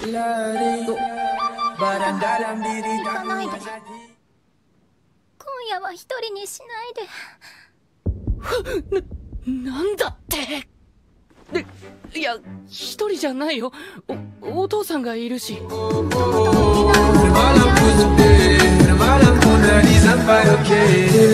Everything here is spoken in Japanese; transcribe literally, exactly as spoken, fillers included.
行かないで。今夜は一人にしないで。 な、なんだって。で、いや、一人じゃないよ。お、お父さんがいるし。 とうとうディナーの